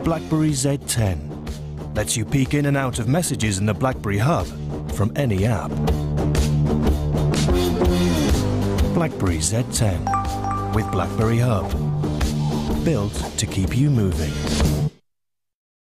BlackBerry Z10 lets you peek in and out of messages in the BlackBerry Hub from any app. BlackBerry Z10 with BlackBerry Hub, built to keep you moving.